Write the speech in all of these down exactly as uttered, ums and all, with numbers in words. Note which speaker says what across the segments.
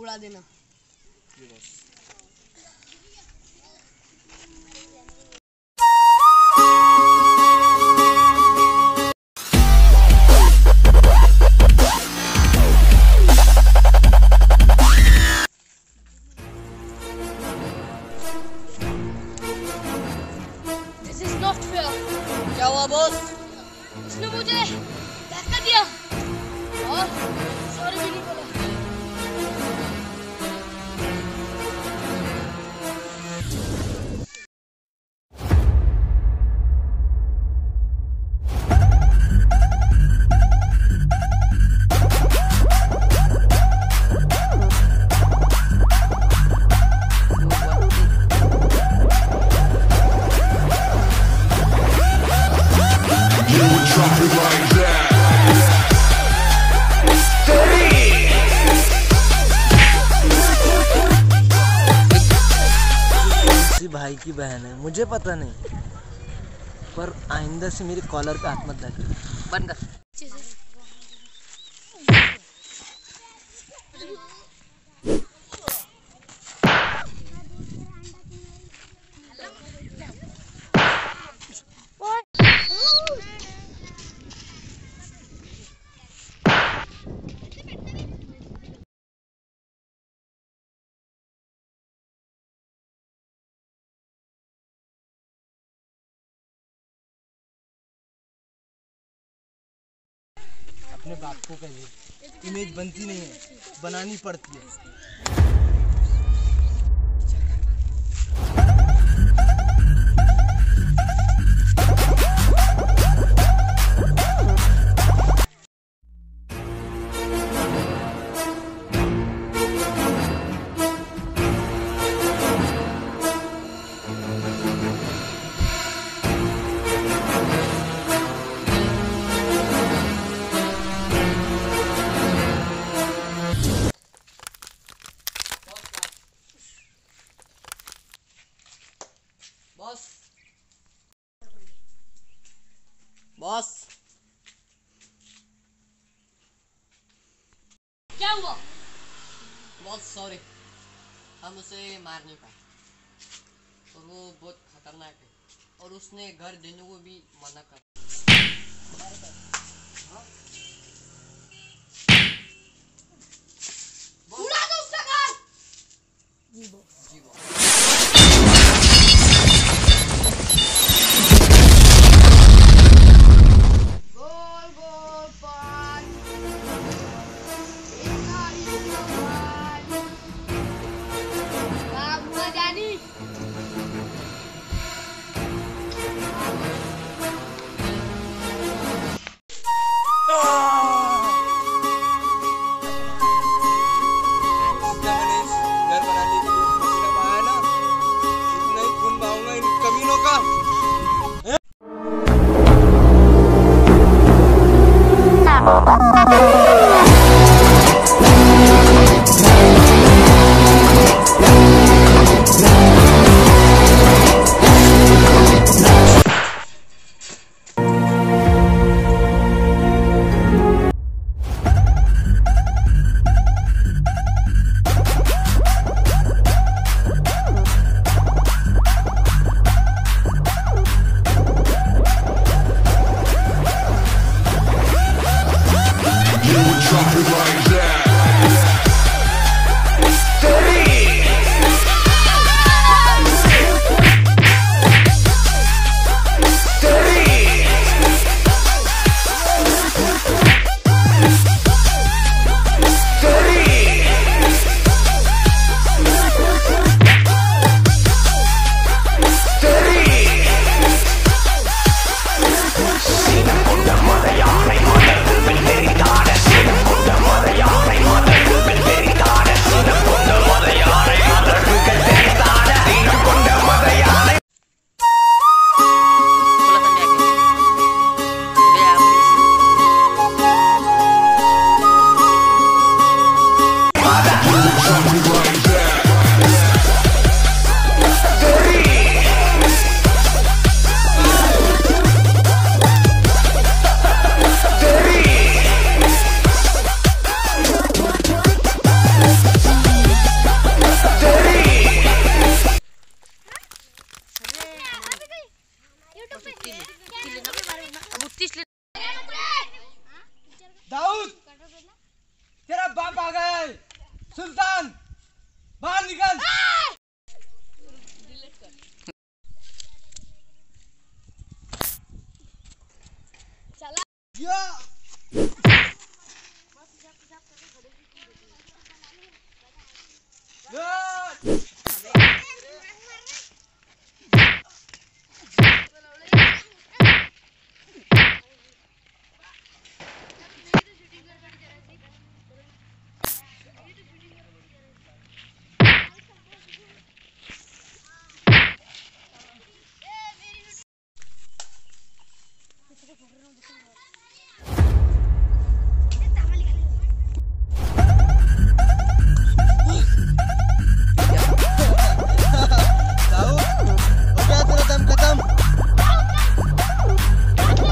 Speaker 1: उड़ा देना।
Speaker 2: This is not fair.
Speaker 1: क्या हुआ बॉस?
Speaker 2: उसने मुझे धक्का दिया और सॉरी भी नहीं बोला।
Speaker 3: भाई की बहन है, मुझे पता नहीं, पर आइंदा से मेरे कॉलर पे हाथ मत लगे। बंद कर।
Speaker 4: अपने बाप को कहिए, इमेज बनती नहीं है, बनानी पड़ती है।
Speaker 1: बॉस बॉस
Speaker 2: क्या हुआ?
Speaker 1: बॉस सॉरी, हम उसे मार नहीं पाए और वो बहुत खतरनाक है और उसने घर देने को भी मना कर।
Speaker 2: उड़ा दो उसका घर।
Speaker 1: जी बॉस, जी boss.
Speaker 5: Mother, y'all, my mother, will be very hard as sin. The mother,
Speaker 4: Sultan बाहर निकल।
Speaker 2: चला
Speaker 4: या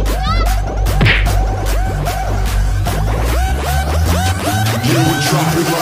Speaker 5: Drop it